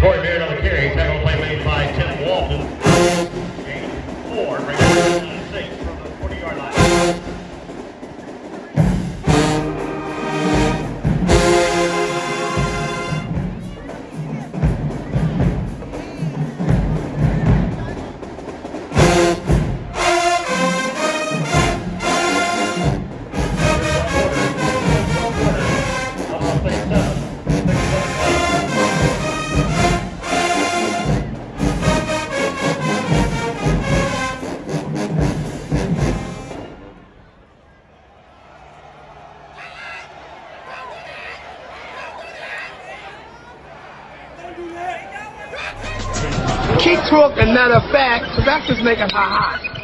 Corey Beard on the carry. Tackle play made by Tim Walton. Gain 4, bring it 6 from the 40-yard line. Keep talking, matter of fact, so that's just making her hot.